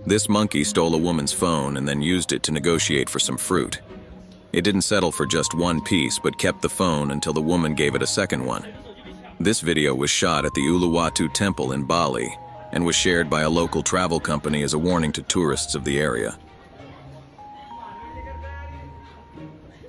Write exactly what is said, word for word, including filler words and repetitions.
This monkey stole a woman's phone and then used it to negotiate for some fruit. It didn't settle for just one piece, but kept the phone until the woman gave it a second one. This video was shot at the Uluwatu temple in Bali and was shared by a local travel company as a warning to tourists of the area.